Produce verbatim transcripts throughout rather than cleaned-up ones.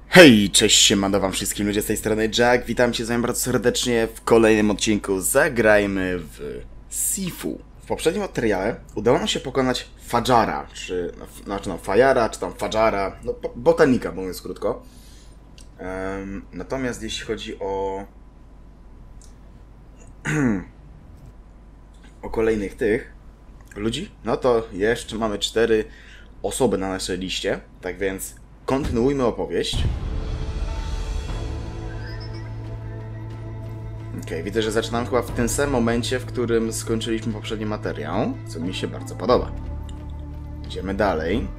Hej, cześć, siemano wam wszystkim ludzie z tej strony Jack, witam cię z wami bardzo serdecznie w kolejnym odcinku Zagrajmy w Sifu. W poprzednim materiale udało nam się pokonać Fajara, czy, znaczy no, Fajara, czy tam Fajara, no botanika mówiąc krótko. Um, natomiast jeśli chodzi o... o kolejnych tych ludzi, no to jeszcze mamy cztery osoby na naszej liście, tak więc kontynuujmy opowieść. Okej, okay, widzę, że zaczynamy chyba w tym samym momencie, w którym skończyliśmy poprzedni materiał, co mi się bardzo podoba. Idziemy dalej.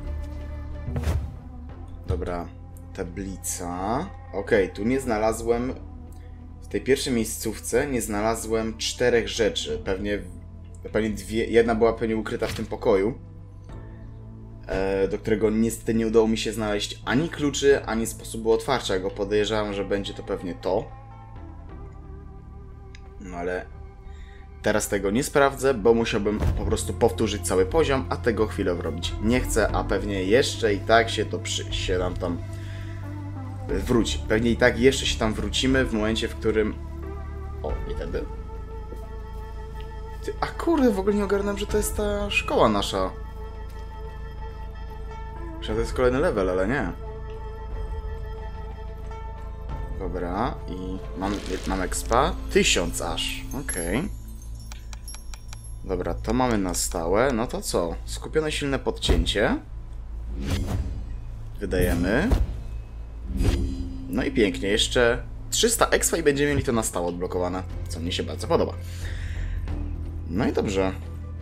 Dobra, tablica. Okej, okay, tu nie znalazłem, w tej pierwszej miejscówce nie znalazłem czterech rzeczy. Pewnie, pewnie dwie, jedna była pewnie ukryta w tym pokoju, do którego niestety nie udało mi się znaleźć ani kluczy, ani sposobu otwarcia go. Podejrzewam, że będzie to pewnie to. No ale teraz tego nie sprawdzę, bo musiałbym po prostu powtórzyć cały poziom, a tego chwilę robić nie chcę, a pewnie jeszcze i tak się to przy, się nam tam wróci. Pewnie i tak jeszcze się tam wrócimy w momencie, w którym... O, nie tędy. Ty, a kurde, w ogóle nie ogarnąłem, że to jest ta szkoła nasza. Myślę, to jest kolejny level, ale nie. Dobra, i mam, mam expa. Tysiąc aż, okej. Okay. Dobra, to mamy na stałe. No to co? Skupione silne podcięcie. Wydajemy. No i pięknie, jeszcze trzysta expa i będziemy mieli to na stałe odblokowane, co mnie się bardzo podoba. No i dobrze.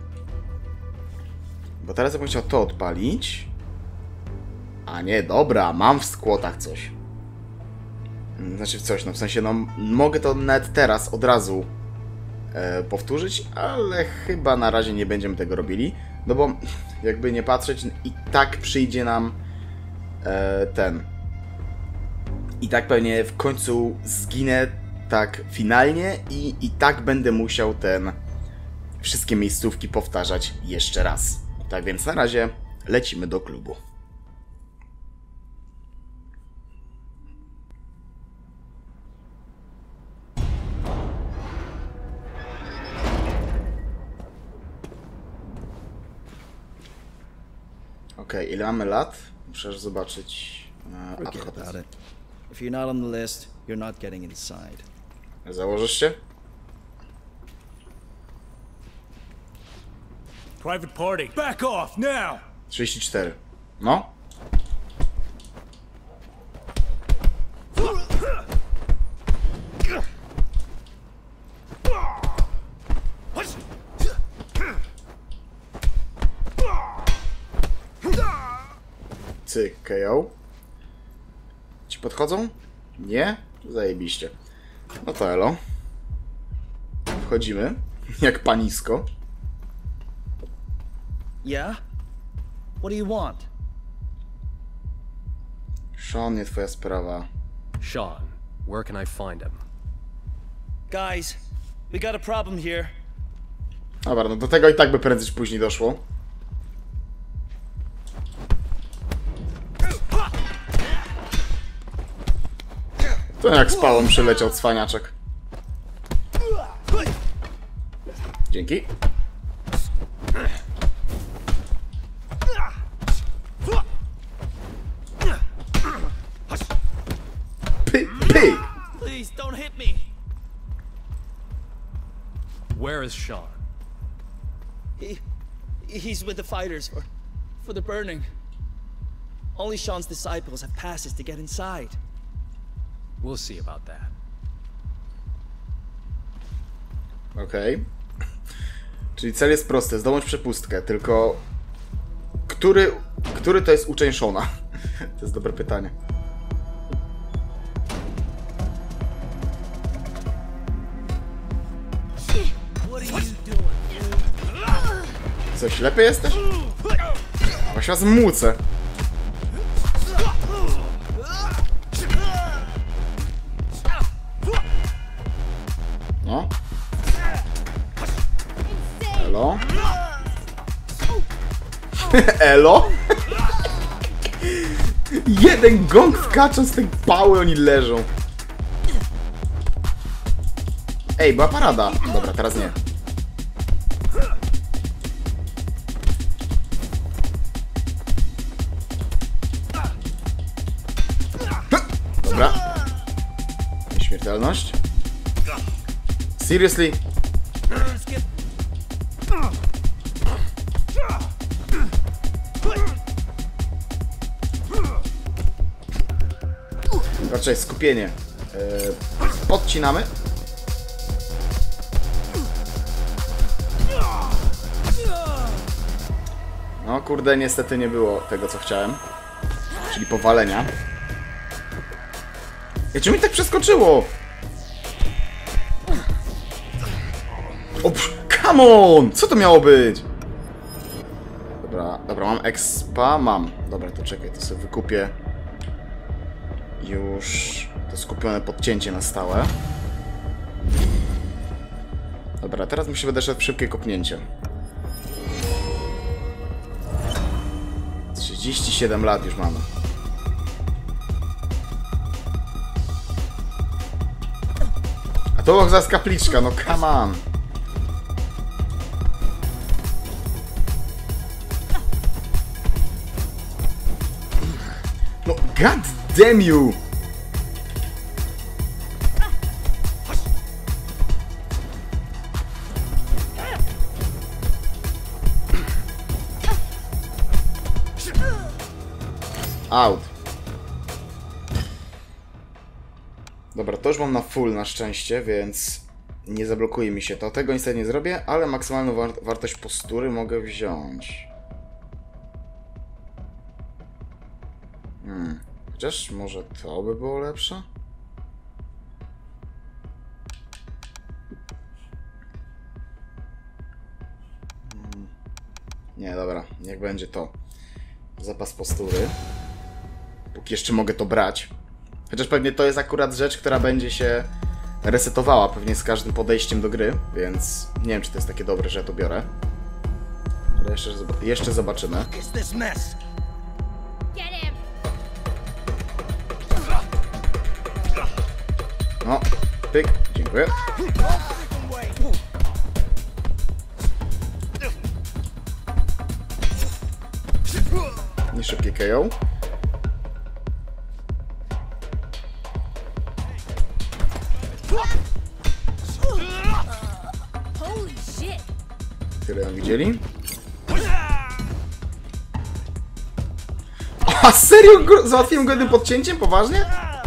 Bo teraz ja bym chciał to odpalić. A nie, dobra, mam w skłotach coś. Znaczy coś, no w sensie, no mogę to nawet teraz od razu e, powtórzyć, ale chyba na razie nie będziemy tego robili, no bo jakby nie patrzeć, i tak przyjdzie nam e, ten. I tak pewnie w końcu zginę tak finalnie i, i tak będę musiał ten wszystkie miejscówki powtarzać jeszcze raz. Tak więc na razie lecimy do klubu. Okej, okay, ile mamy lat? Muszę zobaczyć. Uh, Forget about it. If you're not on the list, you're not getting inside. Założysz się? Private party. Back off now. trzydzieści cztery. No. Cyk, K O. Ci podchodzą? Nie? Zajebiście. No to elo. Wchodzimy. Jak panisko. Yeah? What do you want? Sean, nie twoja sprawa. Sean, where can I find him? Guys, we got a problem here. Dobra, no do tego i tak by prędzej czy później doszło. To jak spalon przyleciał cwaniaczek. Dzięki. Py, py. Please don't hit me. Where is Sean? He he's with the fighters for for the burning. Only Sean's disciples have passes to get inside. We'll see about that. Okej. Okay. Czyli cel jest prosty, zdobądź przepustkę, tylko... Który, który to jest uczeń Shona? To jest dobre pytanie. Co, ślepy jesteś? Właśnie was mucę. No. Elo. Elo? Jeden gong wkacza z tej pały, oni leżą. Ej, była parada. Dobra, teraz nie. Dobra. Nieśmiertelność. Seriously? Raczej skupienie. Yy, odcinamy. No kurde, niestety nie było tego, co chciałem. Czyli powalenia. Ej, czy mi tak przeskoczyło? O, psz, come on! Co to miało być? Dobra, dobra, mam expa? Mam. Dobra, to czekaj, to sobie wykupię już to skupione podcięcie na stałe. Dobra, teraz mi się wydaje, że w szybkie kopnięcie. trzydzieści siedem lat już mamy. A to była zaraz kapliczka, no come on. No god damn you! Out. Dobra, to już mam na full na szczęście, więc nie zablokuje mi się to. Tego niestety nie zrobię, ale maksymalną war wartość postury mogę wziąć. Hmm. Chociaż może to by było lepsze? Hmm. Nie, dobra, niech będzie to. Zapas postury. Póki jeszcze mogę to brać. Chociaż pewnie to jest akurat rzecz, która będzie się resetowała pewnie z każdym podejściem do gry, więc nie wiem, czy to jest takie dobre, że ja to biorę. Ale jeszcze, jeszcze zobaczymy. No, pyk, dziękuję. Nie szybkie K O. Tyle ją widzieli. A serio? Załatwiłem go jednym podcięciem? Poważnie?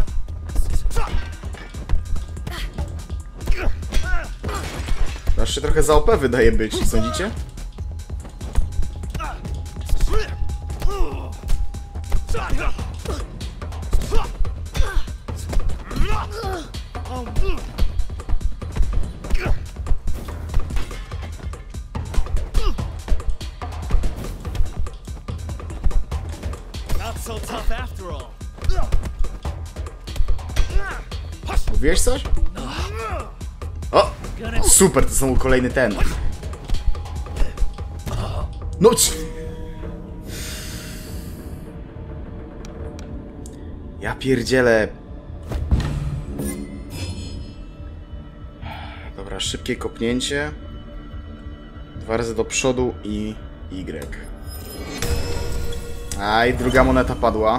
Aż się trochę za O P wydaje być, nie sądzicie? Mówiłeś coś? O! Super, to są kolejny ten. No c... Ja pierdzielę. Dobra, szybkie kopnięcie. Dwa razy do przodu i Y. Aj, druga moneta padła.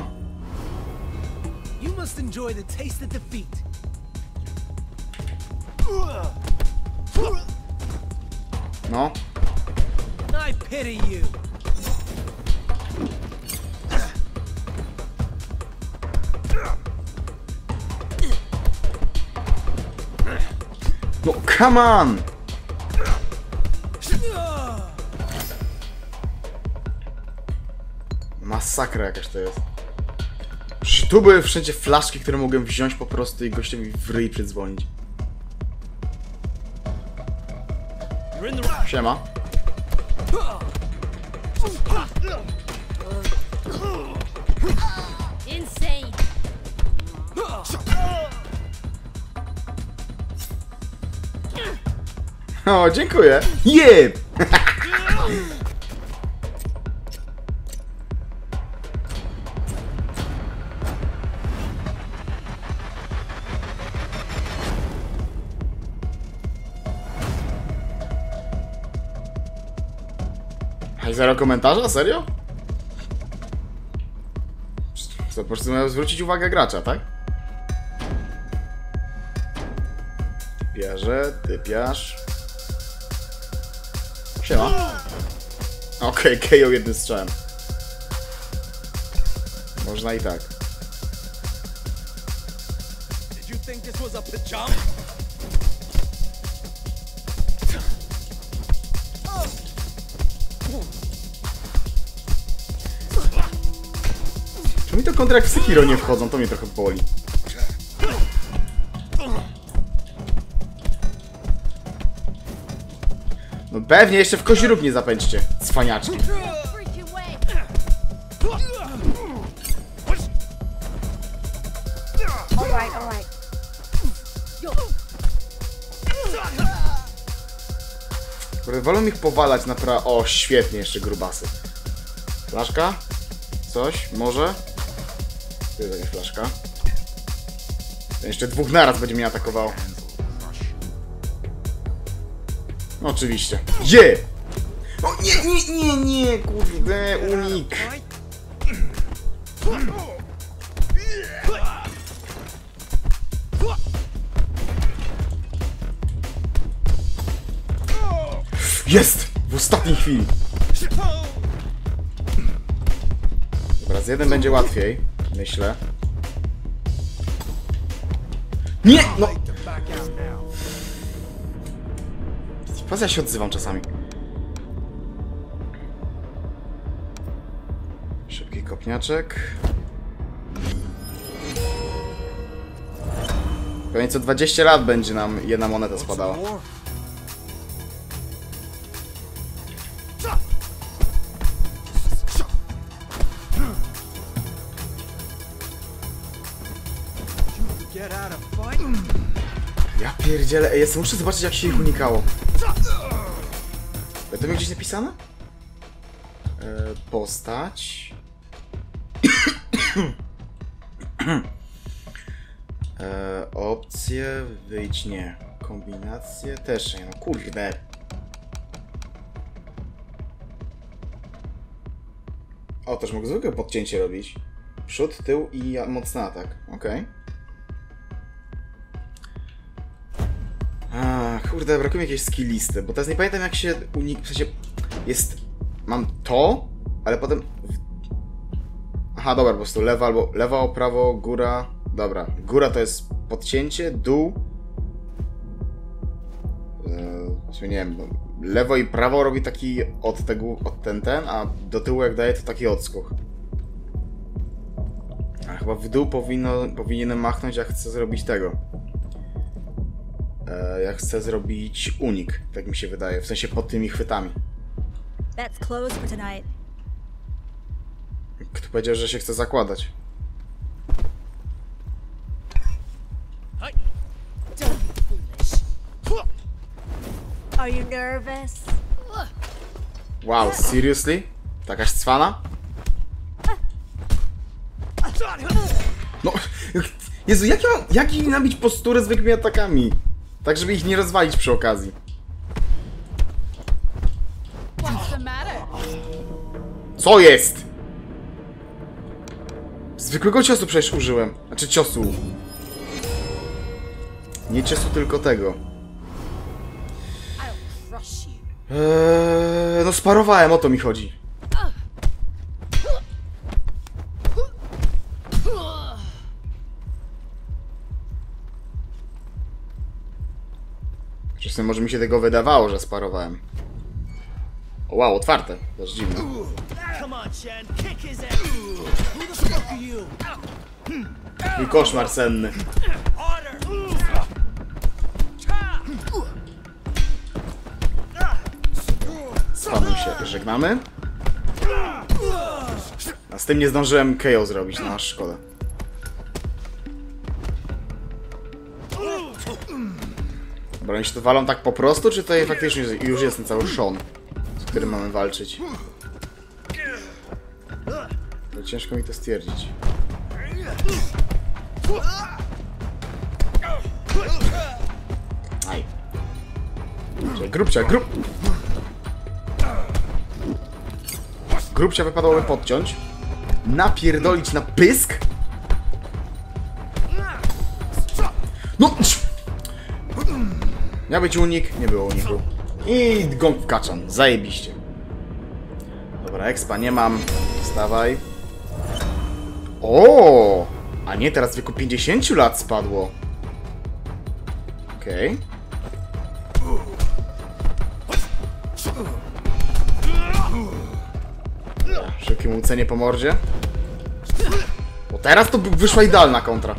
No. No, come on! Masakra jakaś to jest. Przecież tu były wszędzie flaszki, które mogłem wziąć po prostu i gościowi w ryj przydzwonić. Siema. O, dziękuję. Jeb! i zero komentarza? Serio? Co, po prostu miał zwrócić uwagę gracza, tak? Typiarze, typiarz. Siema. Okej, okay, K O jednym strzałem. Można i tak. Did you think this was a pajama? Czy mi to kontra jak w Sekiro nie wchodzą? To mnie trochę boli. No pewnie, jeszcze w kozi róg nie zapędźcie, cwaniaczki. Alright, alright. Wolę ich powalać na pra... O, świetnie, jeszcze grubasy. Flaszka? Coś? Może? Tu jest jakaś flaszka. Ten jeszcze dwóch naraz będzie mnie atakował. No, oczywiście. Je! Yeah! O nie, nie, nie, nie, kurde, unik. Jest! W ostatniej chwili. Dobra, z jednym będzie łatwiej, myślę. Nie! No! Pas ja się odzywam czasami. Szybki kopniaczek. Pewnie co dwadzieścia lat będzie nam jedna moneta spadała. Ja pierdzielę, ej, ja muszę zobaczyć jak się ich unikało. To mi gdzieś napisane? E, postać. e, opcje, wyjdź nie. Kombinacje też nie, no kurde. O, też mogę zwykłe podcięcie robić. Przód, tył i mocny atak, okej. Okay. A, kurde, brakuje mi jakiejś skill listy, bo teraz nie pamiętam jak się unik... W sensie jest... Mam to, ale potem... Aha, dobra, po prostu lewa albo... Lewa, prawo, góra... Dobra, góra to jest podcięcie, dół... Eee, nie wiem, lewo i prawo robi taki od tego, od ten, ten, a do tyłu jak daje to taki odskok. A chyba w dół powinno, powinienem machnąć jak chcę zrobić tego. Ja chcę zrobić unik, tak mi się wydaje, w sensie pod tymi chwytami. That's closed for tonight. Kto powiedział, że się chce zakładać? Don't be foolish. Are you nervous? Wow, seriously? Takaś cwana? No, Jezu, jak, ja, jak im nabić posturę zwykłymi atakami? Tak, żeby ich nie rozwalić przy okazji. Co jest? Zwykłego ciosu przecież użyłem. Znaczy ciosu. Nie ciosu, tylko tego. Eee, no sparowałem, o to mi chodzi. Czasem może mi się tego wydawało, że sparowałem. O, wow, otwarte. To jest dziwne. Mój koszmar senny. Z panem się żegnamy. A z tym nie zdążyłem K O zrobić, no aż szkoda. Dobra, oni się to walą tak po prostu, czy to faktycznie już jest ten cały Sean, z którym mamy walczyć? Ale ciężko mi to stwierdzić. Aj. Grubcia, grub! Grubcia wypadałoby podciąć. Napierdolić na pysk. No! Miał być unik, nie było uniku. I gong w kaczan, zajebiście. Dobra, expa nie mam. Wstawaj. O! A nie, teraz w wieku pięćdziesięciu lat spadło. Okej. Okay. Szybkie mucenie po mordzie. Bo teraz to wyszła idealna kontra.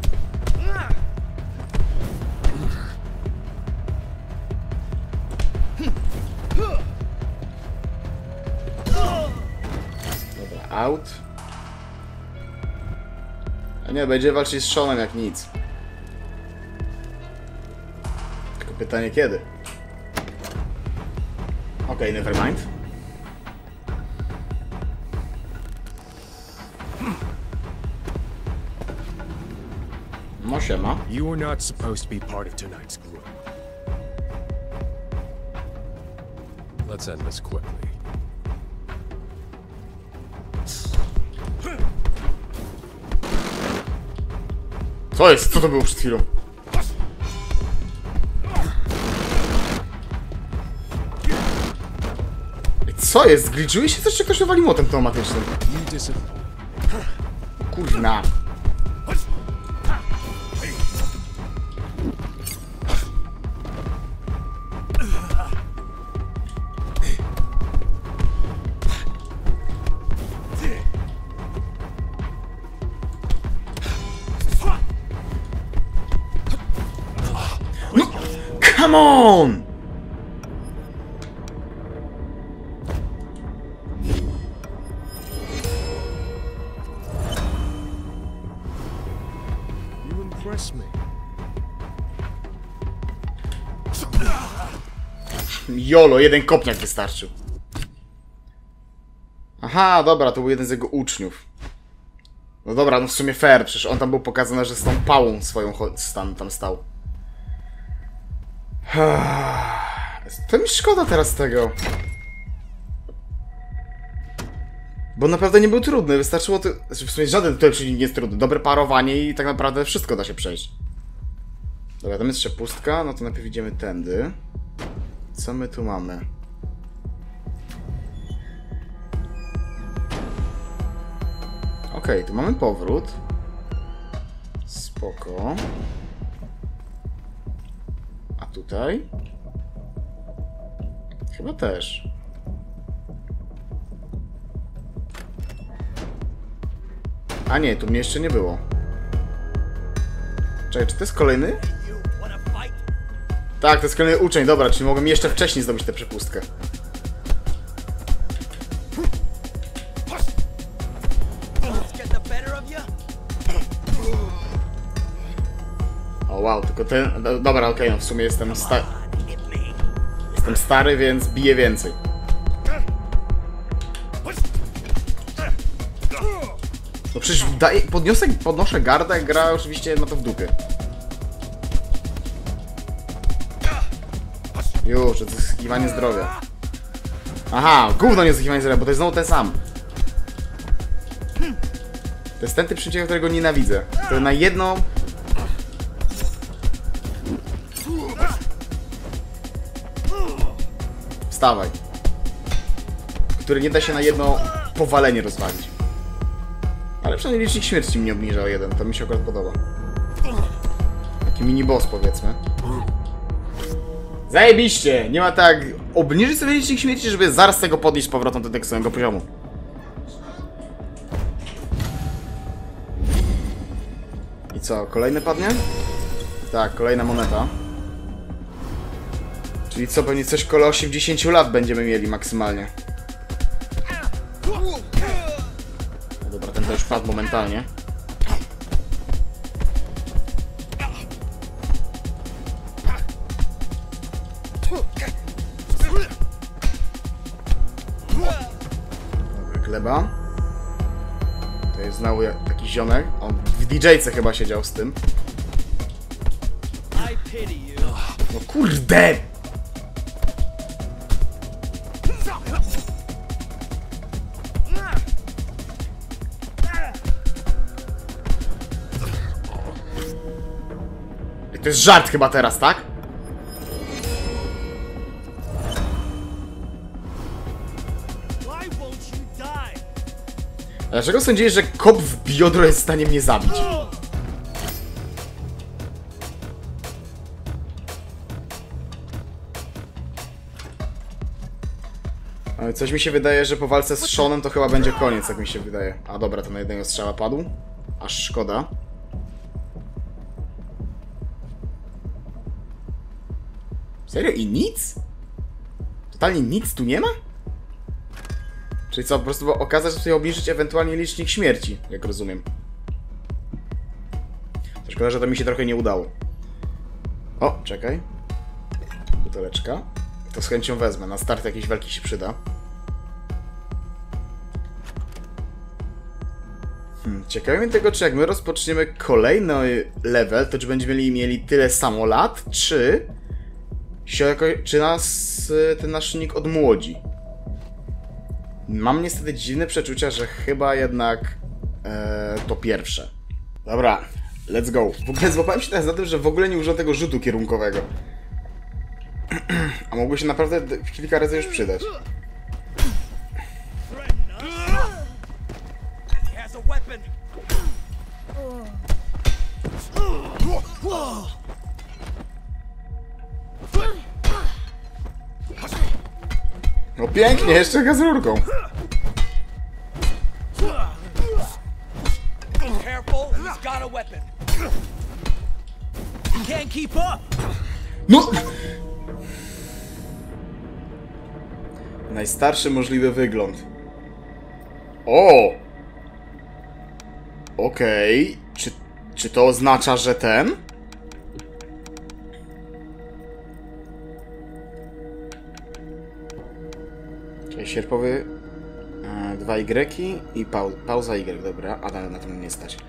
Dobra, out. A nie, będzie walczyć z Seanem jak nic. Tylko pytanie kiedy. Okej, okay, nevermind. No siema. You were not supposed to be part of tonight's group. Let's end this quickly. Co jest? Co to było przed chwilą? Co jest? Zgliczuje się coś, czy ktoś wali młotem automatycznym? Kurna. No, come on! Jolo, jeden kopniak wystarczył. Aha, dobra, to był jeden z jego uczniów. No dobra, no w sumie fair, przecież on tam był pokazany, że z tą pałą swoją stan tam stał. To mi szkoda teraz tego. Bo naprawdę nie był trudny, wystarczyło to... Znaczy w sumie żaden tutaj przeciwnik nie jest trudny. Dobre parowanie i tak naprawdę wszystko da się przejść. Dobra, tam jest jeszcze pustka, no to najpierw idziemy tędy. Co my tu mamy? Okej, okay, tu mamy powrót. Spoko. A tutaj? Chyba też. A nie, tu mnie jeszcze nie było. Czekaj, czy to jest kolejny? Tak, to jest kolejny uczeń, dobra, czyli mogłem jeszcze wcześniej zdobyć tę przepustkę. O wow, tylko ten... Dobra, okej, okay, no w sumie jestem stary. Jestem stary, więc biję więcej. No przecież daję, podniosę, podnoszę gardę, gra oczywiście ma to w dupie. Już, to jest zyskiwanie zdrowia. Aha, gówno nie zyskiwanie zdrowia, bo to jest znowu ten sam. To jest ten typ przeciwnika, którego nienawidzę. To na jedno... Wstawaj. Który nie da się na jedno powalenie rozwalić. Ale przynajmniej licznik śmierci mnie obniża o jeden, to mi się akurat podoba. Taki mini boss, powiedzmy. Zajebiście! Nie ma tak obniżyć sobie licznik śmierci, żeby zaraz tego podnieść z powrotem do tego samego poziomu. I co, kolejny padnie? Tak, kolejna moneta. Czyli co, pewnie coś koło osiemdziesięciu lat będziemy mieli maksymalnie. No dobra, ten to już padł momentalnie. Dobra, gleba. To jest znowu taki ziomek. On w D J ce chyba siedział z tym. No kurde! To jest żart chyba teraz, tak? A dlaczego sądziłeś, że kop w biodro jest w stanie mnie zabić? Ale coś mi się wydaje, że po walce z Seanem to chyba będzie koniec, jak mi się wydaje. A dobra, to na jednego strzała padł. Aż szkoda. Serio? I nic? Totalnie nic tu nie ma? Czyli co, po prostu okazać, że sobie obniżyć ewentualnie licznik śmierci, jak rozumiem. To szkoda, że to mi się trochę nie udało. O, czekaj. Buteleczka. To z chęcią wezmę. Na start jakiejś walki się przyda. Hmm, ciekawe mnie tego, czy jak my rozpoczniemy kolejny level, to czy będziemy mieli, mieli tyle samo lat, czy... Się jako, czy nas ten nasz nick odmłodzi. Mam niestety dziwne przeczucia, że chyba jednak e, to pierwsze. Dobra, let's go. W ogóle złapałem się teraz na tym, że w ogóle nie użyłem tego rzutu kierunkowego. A mogło się naprawdę kilka razy już przydać. No pięknie, jeszcze gaz rurką. No! Najstarszy możliwy wygląd. O! Okej. Okay. Czy, czy to oznacza, że ten? Czyli sierpowy e, dwa Y i pau, pauza Y, dobra, a na, na to mnie nie stać.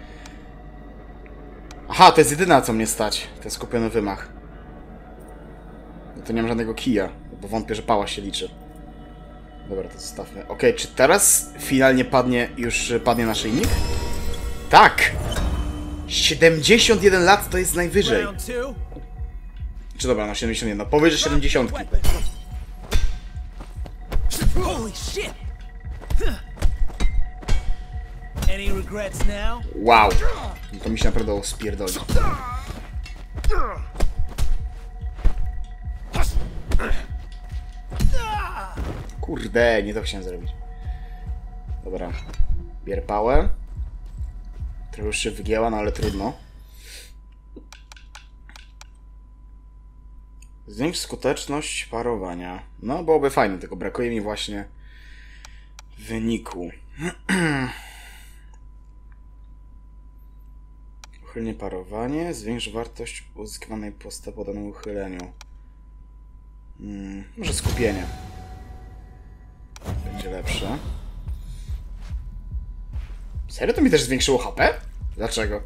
Aha, to jest jedyna, co mnie stać. To jest skupiony wymach. No to nie mam żadnego kija, bo wątpię, że pała się liczy. Dobra, to zostawmy. Okej, okay, czy teraz finalnie padnie, już padnie naszyjnik? Tak! siedemdziesiąt jeden lat to jest najwyżej. Czy dobra, na siedemdziesiąt jeden, no powyżej siedemdziesiąt. Wow! No to mi się naprawdę spierdoli. Kurde, nie to chciałem zrobić. Dobra. Bier pałę. Trochę już się wygięła, no ale trudno. Zwiększ skuteczność parowania. No, byłoby fajnie, tylko brakuje mi właśnie wyniku. Uchylnie parowanie. Zwiększ wartość uzyskiwanej postawy po danym uchyleniu. Hmm, może skupienie. Będzie lepsze. Serio? To mi też zwiększyło H P? Dlaczego?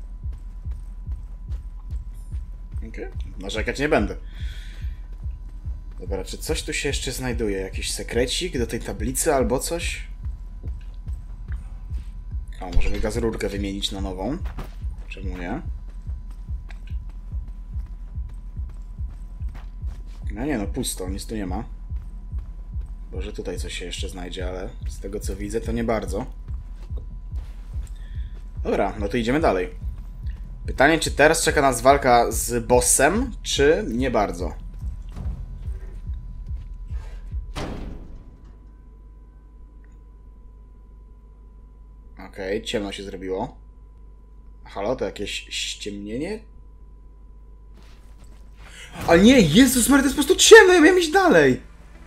Okej. Okay. Narzekać nie będę. Dobra, czy coś tu się jeszcze znajduje? Jakiś sekrecik do tej tablicy albo coś? O, możemy gazrurkę wymienić na nową. Czemu nie? No nie, no pusto, nic tu nie ma. Może tutaj coś się jeszcze znajdzie, ale z tego co widzę to nie bardzo. Dobra, no to idziemy dalej. Pytanie, czy teraz czeka nas walka z bossem, czy nie bardzo? Okej, okay, ciemno się zrobiło. Halo, to jakieś ściemnienie? A nie, Jezus Maria, to jest po prostu ciemno, ja miałem iść dalej!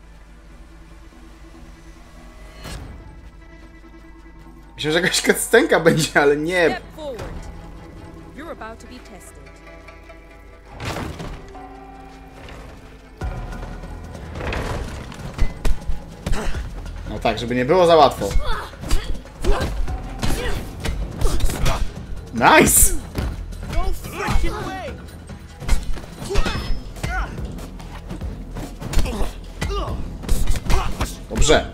Myślę, że jakaś cutscenka będzie, ale nie. No tak, żeby nie było za łatwo. Nice! Dobrze.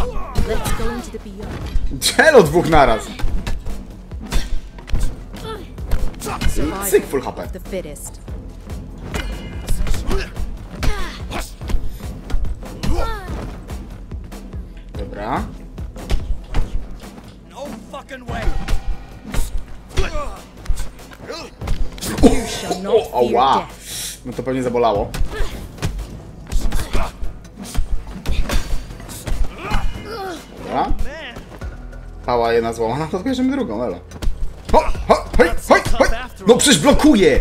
Czelo dwóch naraz. Cyk, full H P. The fittest. Dobra. No fucking way. You shall not O, fear ała. death. No to pewnie zabolało. Dobra. Pała jedna złamana, to bierzemy drugą, elo. Ho, ho, hoj, hoj, hoj. No przecież blokuje!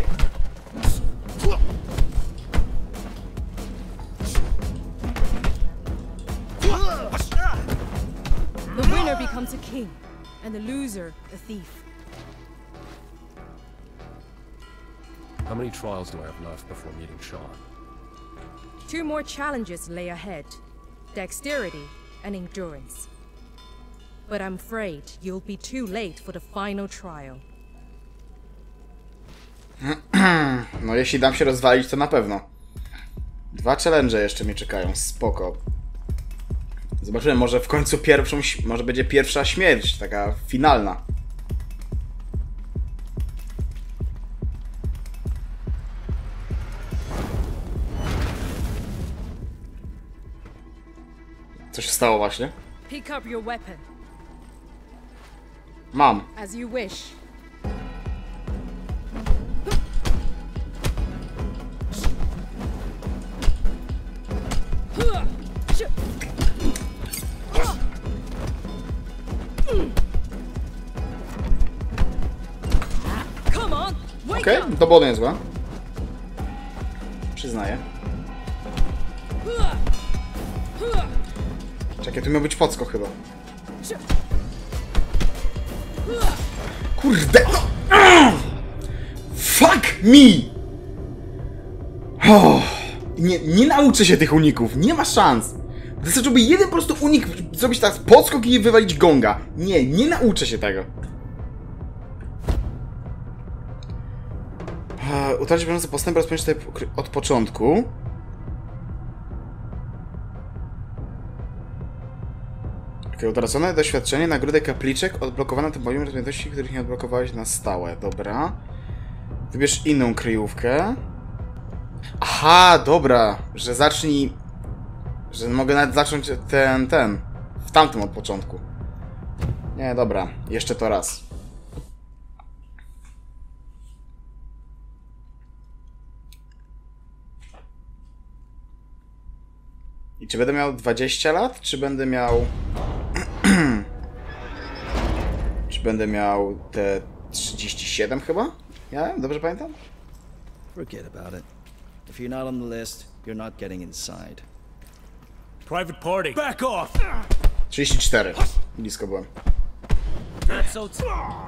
The winner becomes a king, and the loser a thief. How many trials do I have left before meeting Sean? Two more challenges lay ahead: dexterity and endurance. But I'm afraid you'll be too late for the final trial. No jeśli dam się rozwalić, to na pewno. Dwa challenge jeszcze mnie czekają, spoko. Zobaczymy, może w końcu pierwszą, może będzie pierwsza śmierć, taka finalna. Co się stało właśnie? Pick up your weapon, Mam. as you wish. Come on, wake Okej, up! to było niezłe. Przyznaję. Czekaj, tu miał być Pocko chyba. Kurde! No. Fuck me! Oh. Nie, nie nauczę się tych uników, nie ma szans. Wystarczyłby jeden po prostu unik zrobić tak podskok i wywalić gonga. Nie, nie nauczę się tego. Utracić bieżący postęp, rozpocząć tutaj od początku. Okay, utracone doświadczenie, nagrodę kapliczek, odblokowane tym poziomem rozmiarności, których nie odblokowałeś na stałe. Dobra. Wybierz inną kryjówkę. Aha, dobra, że zacznij... Że mogę nawet zacząć ten, ten... W tamtym od początku. Nie, dobra, jeszcze to raz. I czy będę miał dwadzieścia lat, czy będę miał... czy będę miał te trzydzieści siedem chyba? Ja? Dobrze pamiętam? Forget about it. If you're not on the list, you're not getting inside. Private party. Back off! trzydzieści cztery. Blisko byłem. Not so t-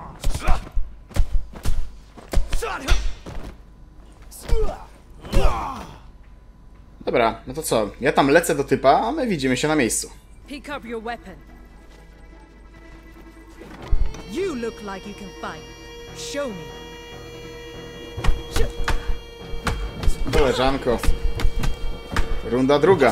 Dobra, no to co? Ja tam lecę do typa, a my widzimy się na miejscu. Pick up your weapon. You look like you can fight. Show me. Koleżanko. Runda druga.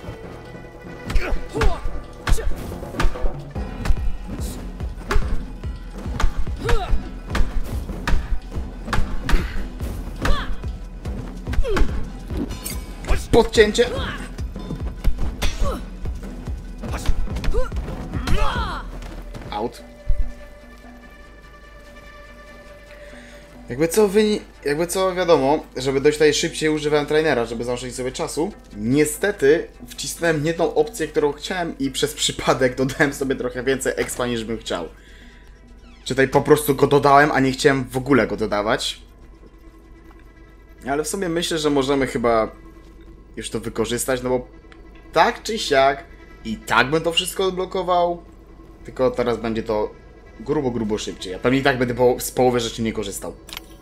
Podcięcie. Out. Jakby co wy... Jakby co wiadomo, żeby dojść tutaj szybciej używałem trainera, żeby zaoszczędzić sobie czasu. Niestety wcisnąłem nie tą opcję, którą chciałem i przez przypadek dodałem sobie trochę więcej expa niż bym chciał. Czy tutaj po prostu go dodałem, a nie chciałem w ogóle go dodawać. Ale w sumie myślę, że możemy chyba już to wykorzystać, no bo tak czy siak i tak bym to wszystko odblokował, tylko teraz będzie to grubo, grubo szybciej. Ja pewnie i tak będę po, z połowy rzeczy nie korzystał.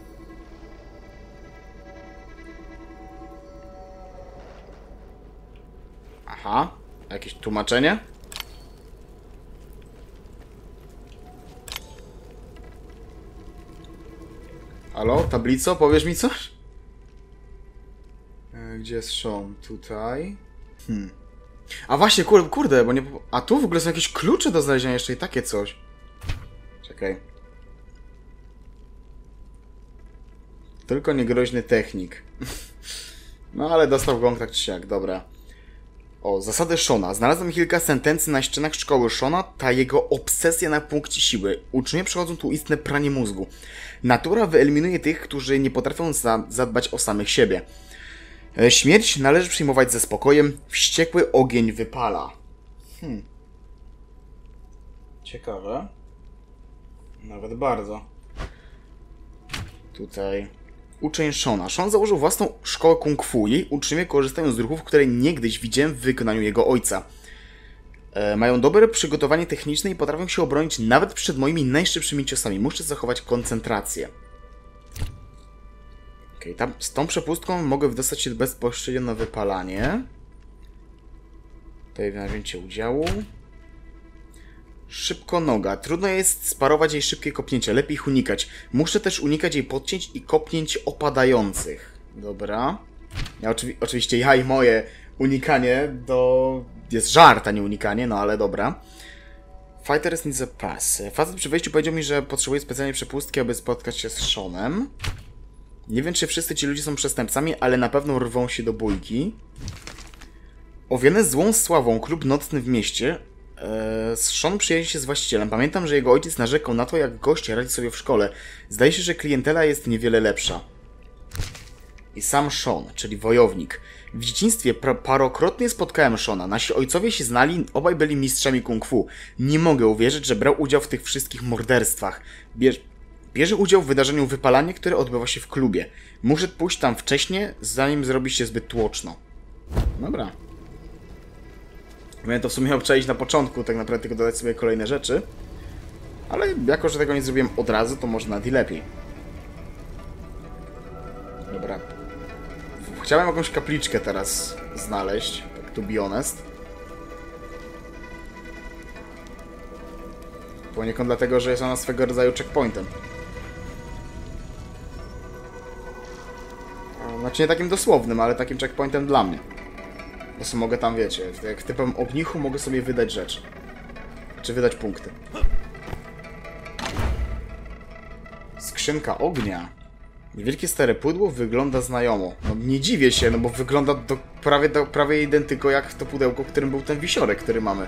Aha, jakieś tłumaczenie? Halo, tablico, powiesz mi coś? E, gdzie jest Sean? Tutaj. Hmm. A właśnie, kurde, kurde, bo nie... A tu w ogóle są jakieś klucze do znalezienia jeszcze i takie coś. Czekaj. Tylko niegroźny technik. No ale dostał gong tak czy siak, dobra. O, zasady Shona. Znalazłem kilka sentencji na ścianach szkoły Shona. Ta jego obsesja na punkcie siły. Uczniowie przechodzą tu istne pranie mózgu. Natura wyeliminuje tych, którzy nie potrafią za zadbać o samych siebie. E, śmierć należy przyjmować ze spokojem. Wściekły ogień wypala. Hmm. Ciekawe. Nawet bardzo. Tutaj... Uczeń Shona. Shon założył własną szkołę kung fu. Jej uczniowie korzystają z ruchów, które niegdyś widziałem w wykonaniu jego ojca. E, mają dobre przygotowanie techniczne i potrafią się obronić nawet przed moimi najszybszymi ciosami. Muszę zachować koncentrację. Okej, okay, z tą przepustką mogę wydostać się bezpośrednio na wypalanie. Tutaj na wzięcie udziału. Szybko noga. Trudno jest sparować jej szybkie kopnięcia. Lepiej ich unikać. Muszę też unikać jej podcięć i kopnięć opadających. Dobra. Ja oczywi oczywiście ja i moje unikanie to jest żart, a nie unikanie, no ale dobra. Fighters needs a pass. Facet przy wejściu powiedział mi, że potrzebuje specjalnej przepustki, aby spotkać się z Shonem. Nie wiem, czy wszyscy ci ludzie są przestępcami, ale na pewno rwą się do bójki. Owiany złą sławą klub nocny w mieście. Eee, Sean przyjaźni się z właścicielem. Pamiętam, że jego ojciec narzekał na to, jak goście radzi sobie w szkole. Zdaje się, że klientela jest niewiele lepsza. I sam Sean, czyli wojownik. W dzieciństwie parokrotnie spotkałem Shona. Nasi ojcowie się znali, obaj byli mistrzami kung fu. Nie mogę uwierzyć, że brał udział w tych wszystkich morderstwach. Bierz... Bierze udział w wydarzeniu wypalanie, które odbywa się w klubie. Muszę pójść tam wcześniej, zanim zrobi się zbyt tłoczno. Dobra. Miałem to w sumie obczaić na początku, tak naprawdę tylko dodać sobie kolejne rzeczy. Ale jako, że tego nie zrobiłem od razu, to może nawet i lepiej. Dobra. Chciałem jakąś kapliczkę teraz znaleźć, tak to be honest. Poniekąd dlatego, że jest ona swego rodzaju checkpointem. Znaczy nie takim dosłownym, ale takim checkpointem dla mnie. Po prostu mogę tam, wiecie, jak typem ognichu mogę sobie wydać rzeczy. Czy wydać punkty. Skrzynka ognia. Niewielkie stare pudło wygląda znajomo. No nie dziwię się, no bo wygląda do, prawie, do, prawie identyko jak to pudełko, w którym był ten wisiorek, który mamy.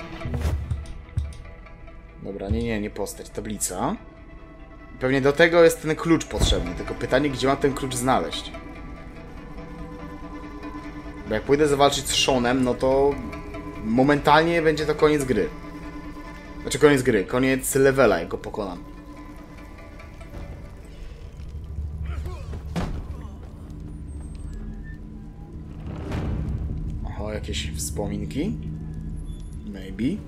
Dobra, nie, nie, nie postać. Tablica. Pewnie do tego jest ten klucz potrzebny, tylko pytanie, gdzie mam ten klucz znaleźć. Bo jak pójdę zawalczyć z Shonem, no to momentalnie będzie to koniec gry. Znaczy koniec gry, koniec levela, jak go pokonam. Oho, jakieś wspominki? Maybe.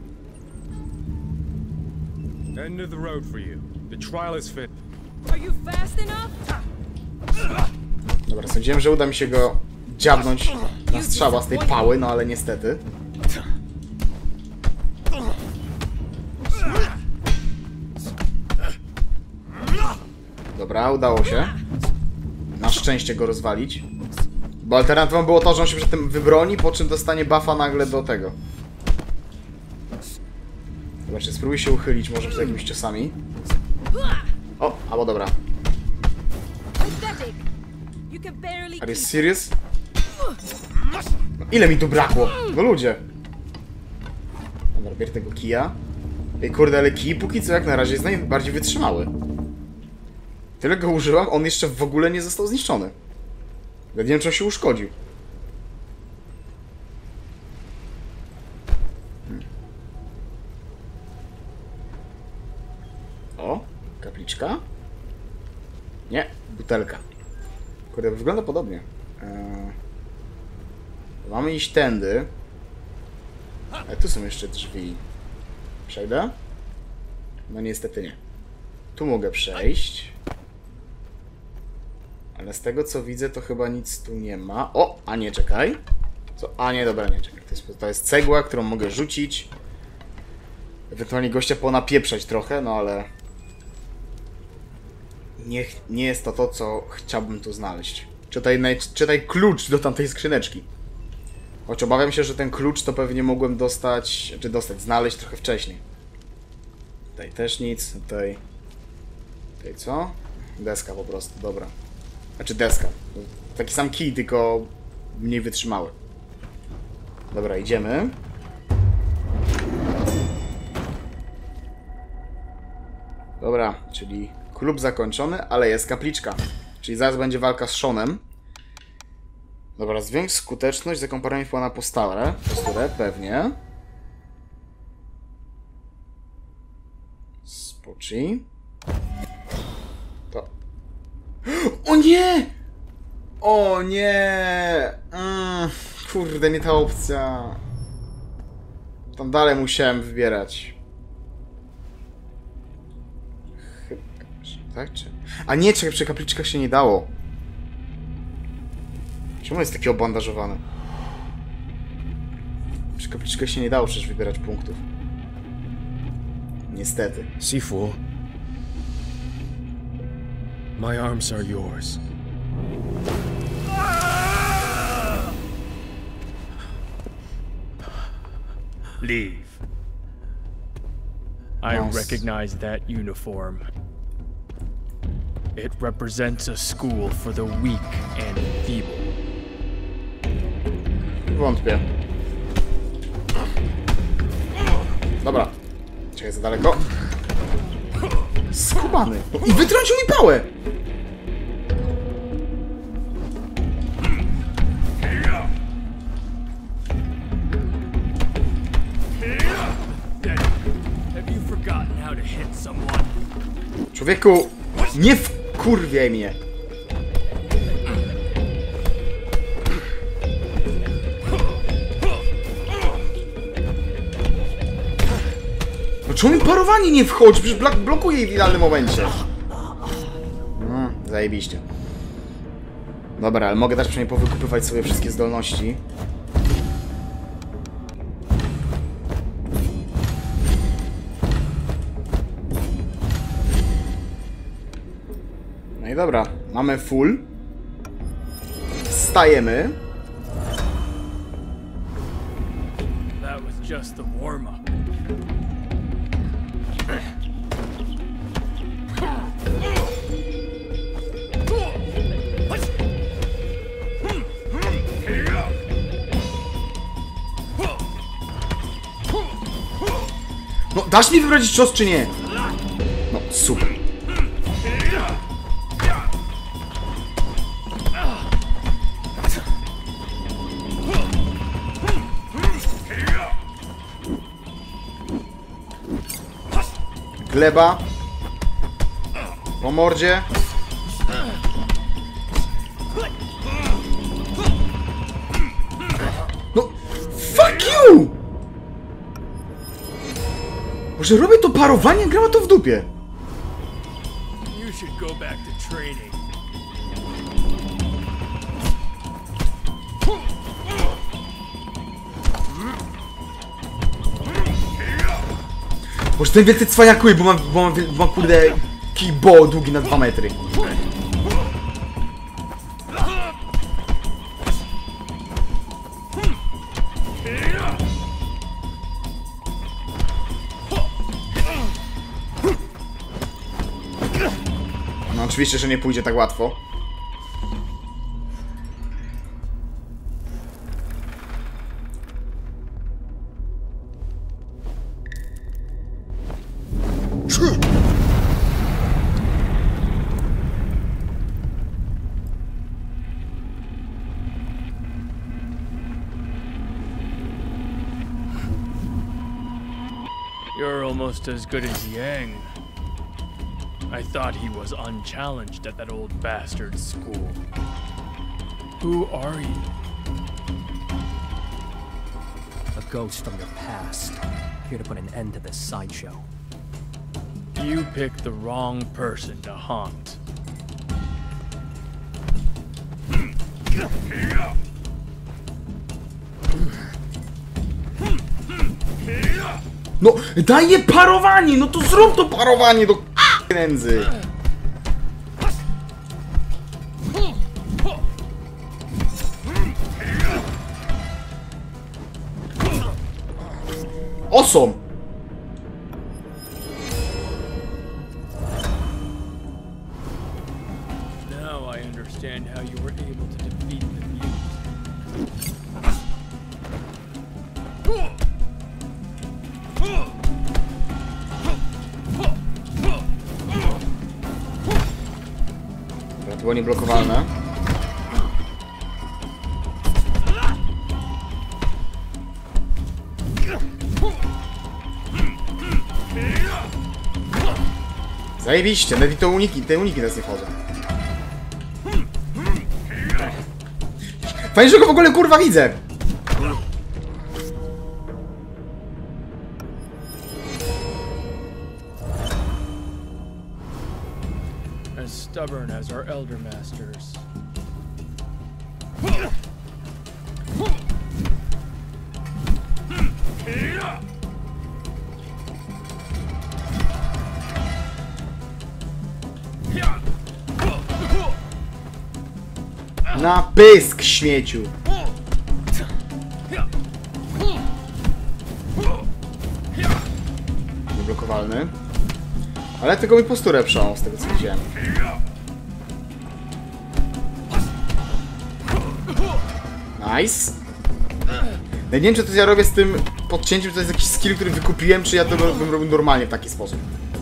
End of the road for you. The trial is fit. Are you fast enough? Dobra, sądziłem, że uda mi się go dziabnąć na strzała z tej pały, no ale niestety. Dobra, udało się. Na szczęście go rozwalić. Bo alternatywą było to, że on się przed tym wybroni, po czym dostanie buffa nagle do tego. Zobaczcie, spróbuj się uchylić może przed jakimiś ciosami. O, albo dobra. Are you serious? No, ile mi tu brakło? No ludzie. Dobra, bierz tego kija. Ej, kurde, ale kij póki co jak na razie jest najbardziej wytrzymały. Tyle go użyłam, on jeszcze w ogóle nie został zniszczony. Ja nie wiem, czy on się uszkodził. Hmm. O, kapliczka. Nie, butelka. Kurde, wygląda podobnie. Eee... Mamy iść tędy. Ale tu są jeszcze drzwi. Przejdę? No niestety nie. Tu mogę przejść. Ale z tego co widzę, to chyba nic tu nie ma. O! A nie, czekaj. Co? A nie, dobra, nie, czekaj. To jest, to jest cegła, którą mogę rzucić. Ewentualnie gościa ponapieprzać trochę, no ale... Nie, nie jest to to, co chciałbym tu znaleźć. Czytaj, czytaj klucz do tamtej skrzyneczki. Choć obawiam się, że ten klucz to pewnie mogłem dostać, czy dostać, znaleźć trochę wcześniej. Tutaj też nic, tutaj... Tutaj co? Deska po prostu, dobra. Znaczy deska. Taki sam kij, tylko mniej wytrzymały. Dobra, idziemy. Dobra, czyli klub zakończony, ale jest kapliczka. Czyli zaraz będzie walka z Seanem. Dobra, zwiększ skuteczność, zakomparuj wpływ na postawę. Posturę, pewnie. Spocznij. To. O nie! O nie! Mm, kurde, nie ta opcja. Tam dalej musiałem wybierać. Chyba, tak? Czy... A nie, czekaj, przy kapliczkach się nie dało. Czemu jest taki obandażowany? Przy kapliczkach się nie dało przecież wybierać punktów. Niestety. Sifu, my arms are yours. Leave. I Yes. recognize that uniform. It represents a school for the weak and feeble. Wątpię. Dobra. Czekaj, za daleko. Skubany. I wytrącił mi pałę! Have you forgotten how to hit someone? Człowieku, nie wkurwiaj mnie. No czemu mi parowanie nie wchodzi? Przecież blok blokuje jej w idealnym momencie. No, zajebiście. Dobra, ale mogę też przynajmniej powykupywać sobie wszystkie zdolności. No i dobra, mamy full. Wstajemy. That was just the warm-up. No, dasz mi wybrać cios czy nie? No, super. Gleba. Po mordzie. No, fuck you! Może robię to parowanie, grała to w dupie. You should go back to training. Może ten wielce cwaniakuje, bo mam, bo mam, bo mam kurde kibo długi na dwa metry. No oczywiście, że nie pójdzie tak łatwo. You're almost as good as Yang. I thought he was unchallenged at that old bastard's school. Who are you? A ghost from your past, here to put an end to this sideshow. You picked the wrong person to haunt. No, daję parowanie! No to zrób to parowanie do nędzy! Awesome! było nieblokowalne. Zajebiście, nawet i to uniki, te uniki teraz nie wchodzą. Fajnie, że go w ogóle kurwa widzę! As stubborn as our elder masters. Na pysk, śmieciu! Nieblokowalny. Ale tego mi posturę przełamał z tego co widziałem. Nice. Ja nie wiem, czy to ja robię z tym podcięciem, to jest jakiś skill, który wykupiłem, czy ja to bym robił normalnie w taki sposób.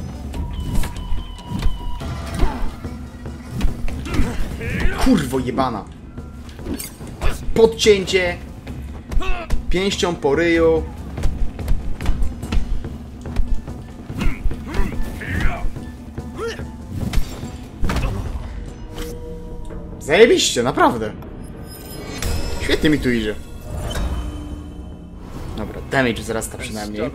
Kurwo jebana. Podcięcie. Pięścią po ryju. Zajebiście, naprawdę. Świetnie mi tu idzie. Dobra, damage wzrasta przynajmniej.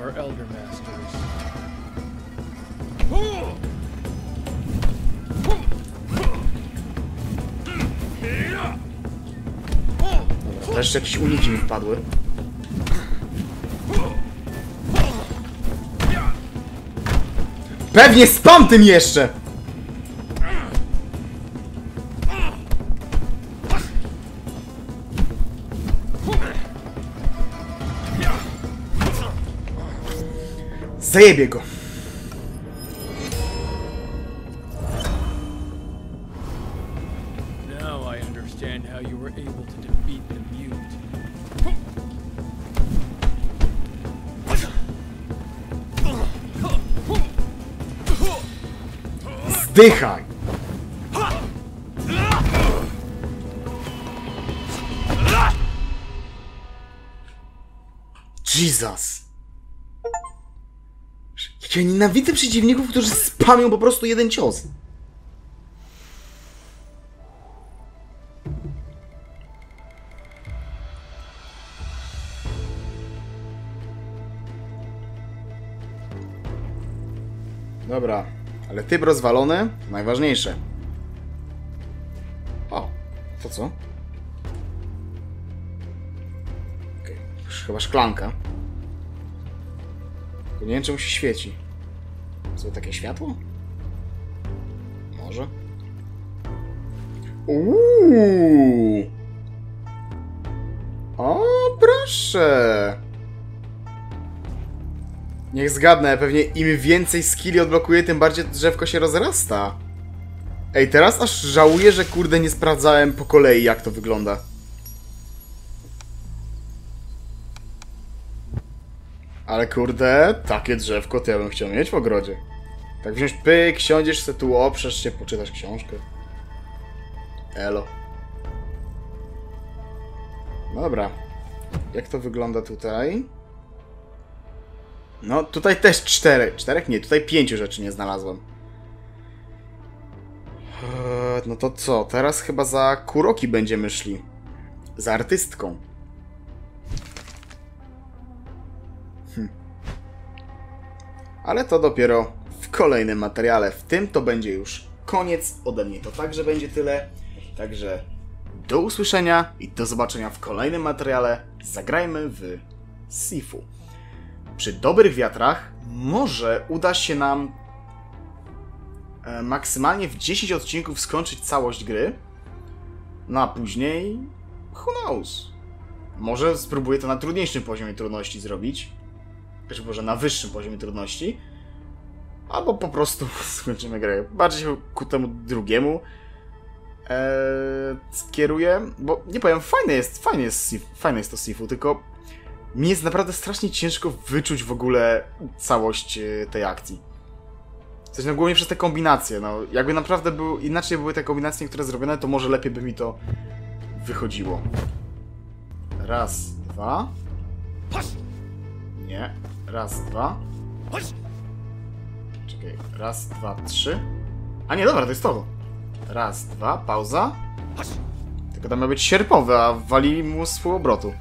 Dobra, wreszcie jakieś uniki mi wpadły. Pewnie spam tym jeszcze! Zajebie go. Now I understand how you were able to defeat the mute. Zdychaj. Jesus. Ja nienawidzę przeciwników, którzy spamią po prostu jeden cios. Dobra, ale typ rozwalony, najważniejsze. O, to co? Okej, okay. Chyba szklanka. Tylko nie wiem, czemu się świeci. Co, takie światło? Może? Uuu! O, proszę! Niech zgadnę, pewnie im więcej skilli odblokuję, tym bardziej drzewko się rozrasta. Ej, teraz aż żałuję, że kurde nie sprawdzałem po kolei, jak to wygląda. Ale kurde, takie drzewko to ja bym chciał mieć w ogrodzie. Tak wziąć pyk, siądziesz se tu, oprzesz się, poczytasz książkę. Elo. Dobra. Jak to wygląda tutaj? No, tutaj też cztery. Czterech? Nie, tutaj pięciu rzeczy nie znalazłem. Eee, no to co? Teraz chyba za Kuroki będziemy szli. Za artystką. Hm. Ale to dopiero w kolejnym materiale. W tym to będzie już koniec ode mnie. To także będzie tyle. Także do usłyszenia i do zobaczenia w kolejnym materiale. Zagrajmy w Sifu. Przy dobrych wiatrach może uda się nam e, maksymalnie w dziesięć odcinków skończyć całość gry. No a później who knows? Może spróbuję to na trudniejszym poziomie trudności zrobić. Znaczy może na wyższym poziomie trudności. Albo po prostu skończymy grę. Bardziej się ku temu drugiemu e, skieruję. Bo nie powiem, fajne jest, fajne jest, fajne jest to Sifu, tylko mi jest naprawdę strasznie ciężko wyczuć w ogóle całość tej akcji. Coś no głównie przez te kombinacje, no. Jakby naprawdę był, inaczej były te kombinacje, które zrobione, to może lepiej by mi to wychodziło. Raz, dwa. Nie. Raz, dwa. Czekaj. Raz, dwa, trzy. A nie, dobra, to jest to. Raz, dwa, pauza. Tylko tam ma być sierpowy, a wali mu z półobrotu.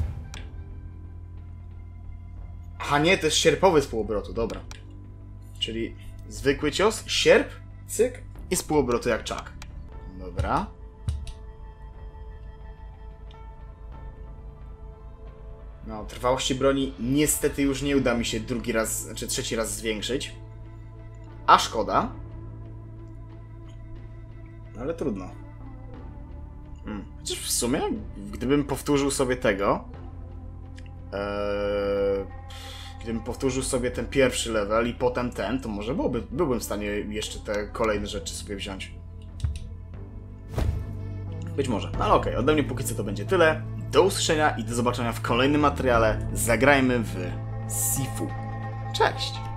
Aha, nie, to jest sierpowy z półobrotu, dobra. Czyli zwykły cios, sierp, cyk i z półobrotu jak czak. Dobra. No, trwałości broni niestety już nie uda mi się drugi raz, czy trzeci raz zwiększyć. A szkoda. No, ale trudno. Hmm. Chociaż w sumie, gdybym powtórzył sobie tego... Eee, gdybym powtórzył sobie ten pierwszy level i potem ten, to może byłoby, byłbym w stanie jeszcze te kolejne rzeczy sobie wziąć. Być może. No ale okej, okay, ode mnie póki co to będzie tyle. Do usłyszenia i do zobaczenia w kolejnym materiale. Zagrajmy w Sifu. Cześć!